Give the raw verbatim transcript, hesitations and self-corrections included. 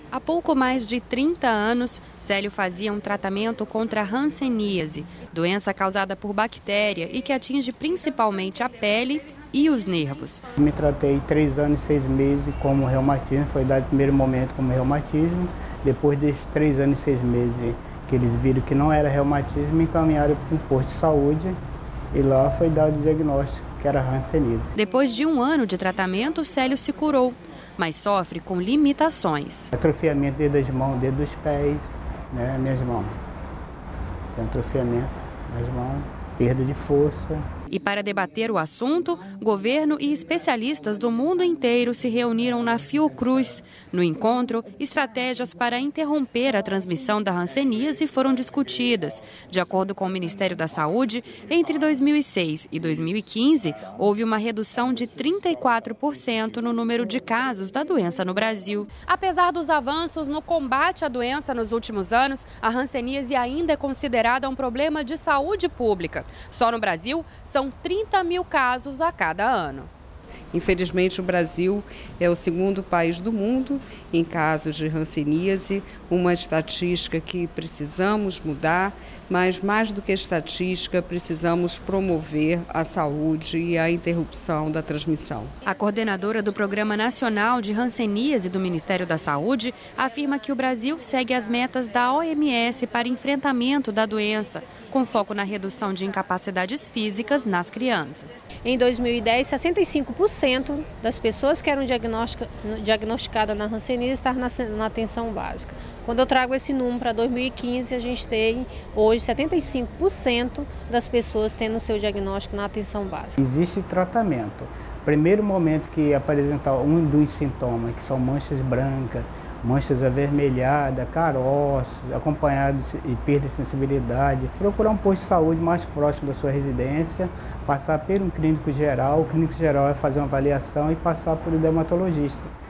Há pouco mais de trinta anos, Célio fazia um tratamento contra a hanseníase, doença causada por bactéria e que atinge principalmente a pele e os nervos. Me tratei três anos e seis meses como reumatismo, foi dado o primeiro momento como reumatismo. Depois desses três anos e seis meses que eles viram que não era reumatismo, me encaminharam para um posto de saúde e lá foi dado o diagnóstico que era hanseníase. Depois de um ano de tratamento, Célio se curou, mas sofre com limitações. Atrofiamento desde as mãos, desde os pés, né, minhas mãos. Tem atrofiamento nas mãos, perda de força. E para debater o assunto, governo e especialistas do mundo inteiro se reuniram na Fiocruz. No encontro, estratégias para interromper a transmissão da hanseníase foram discutidas. De acordo com o Ministério da Saúde, entre dois mil e seis e dois mil e quinze, houve uma redução de trinta e quatro por cento no número de casos da doença no Brasil. Apesar dos avanços no combate à doença nos últimos anos, a hanseníase ainda é considerada um problema de saúde pública. Só no Brasil, são São trinta mil casos a cada ano. Infelizmente, o Brasil é o segundo país do mundo em casos de hanseníase, uma estatística que precisamos mudar, mas mais do que estatística, precisamos promover a saúde e a interrupção da transmissão. A coordenadora do Programa Nacional de Hanseníase do Ministério da Saúde afirma que o Brasil segue as metas da O M S para enfrentamento da doença, com foco na redução de incapacidades físicas nas crianças. Em dois mil e dez, sessenta e cinco por cento das pessoas que eram diagnosticadas na hanseníase estavam na atenção básica. Quando eu trago esse número para dois mil e quinze, a gente tem hoje setenta e cinco por cento das pessoas tendo o seu diagnóstico na atenção básica. Existe tratamento. Primeiro momento que apresentar um dos sintomas, que são manchas brancas, manchas avermelhadas, caroços, acompanhados de perda de sensibilidade. Procurar um posto de saúde mais próximo da sua residência, passar por um clínico geral. O clínico geral vai fazer uma avaliação e passar por um dermatologista.